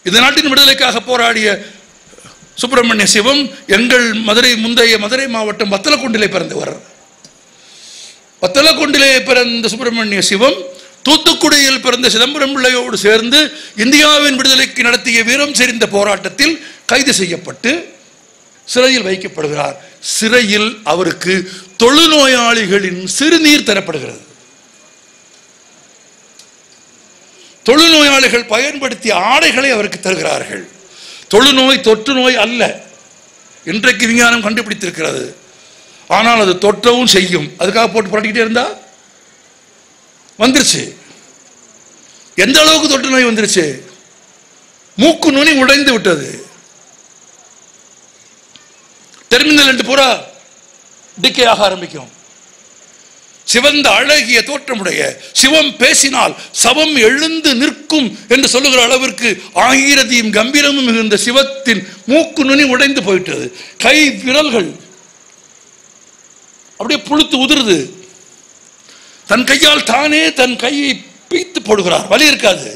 இந்த நாட்டின் விடுதலைக்காக போராடிய சுப்பிரமணிய சிவம் எங்கள் முந்தைய மதுரை மாவட்டம் வத்தலக்குண்டிலே பிறந்தவர். வத்தலக்குண்டிலே பிறந்த சுப்பிரமணிய சிவம் தூத்துக்குடியில் பிறந்த சிதம்பரம் பிள்ளையோடு சேர்ந்து இந்தியாவின் விடுதலைக்கு நடத்திய வீரம் செறிந்த போராட்டத்தில் கைது செய்யப்பட்டு சிறையில் வைக்கப்படுகிறார். சிறையில் அவருக்கு தொழுநோயாளிகளின் சிறுநீர் தரப்படுகிறது. தொழுநோயாளிகள் பயன்படுத்திய ஆடைகளை அவருக்கு தருகிறார்கள். தொழுநோய் தொற்று நோய் அல்ல, இன்றைக்கு விஞ்ஞானம் கண்டுபிடித்திருக்கிறது. ஆனால் அது தொற்றவும் செய்யும். அதுக்காக போட்டு போராட்டிக்கிட்டே இருந்தா வந்துருச்சு. எந்த அளவுக்கு தொற்று நோய் வந்துருச்சு? மூக்கு நுனி உடைந்து விட்டது. டெர்மினல் என்று பூரா டிக்கேயாக ஆரம்பிக்கும். சிவந்த அழகிய தோற்றமுடைய சிவம் பேசினால் சவம் எழுந்து நிற்கும் என்று சொல்லுகிற அளவிற்கு ஆயிரத்தையும் கம்பீரமும் மிகுந்த சிவத்தின் மூக்கு நுனி உடைந்து போயிட்டது. கை விரல்கள் அப்படியே புழுத்து உதிருது. தன் கையால் தானே தன் கையை பீத்து போடுகிறார். வலி இருக்காது,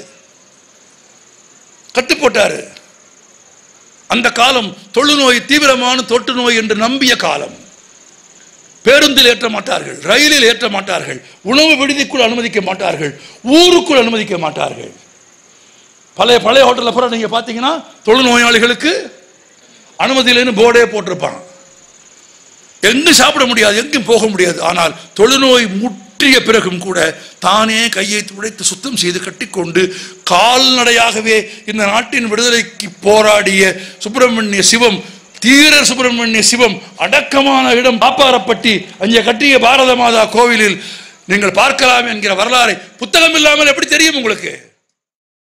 கட்டு போட்டாரு. அந்த காலம் தொழுநோய் தீவிரமான தொற்று நோய் என்று நம்பிய காலம். பேருந்தில் ஏற்ற மாட்டார்கள், ரயிலில் ஏற்ற மாட்டார்கள், உணவு விடுதிக்குள் அனுமதிக்க மாட்டார்கள், ஊருக்குள் அனுமதிக்க மாட்டார்கள். பழைய ஹோட்டலில் பூரா நீங்க பார்த்தீங்கன்னா தொழுநோயாளிகளுக்கு அனுமதி இல்லைன்னு போர்டே போட்டிருப்பான். எங்கும் சாப்பிட முடியாது, எங்கும் போக முடியாது. ஆனால் தொழுநோய் முற்றிய பிறகும் கூட தானே கையை துடைத்து சுத்தம் செய்து கட்டிக்கொண்டு கால்நடையாகவே இந்த நாட்டின் விடுதலைக்கு போராடிய சுப்பிரமணிய சிவம், தீரர் சுப்பிரமணிய சிவம் அடக்கமான இடம் பாப்பாரப்பட்டி, அங்கே கட்டிய பாரத மாதா கோவிலில் நீங்கள் பார்க்கலாம் என்கிற வரலாறை புத்தகம் இல்லாமல் எப்படி தெரியும் உங்களுக்கு?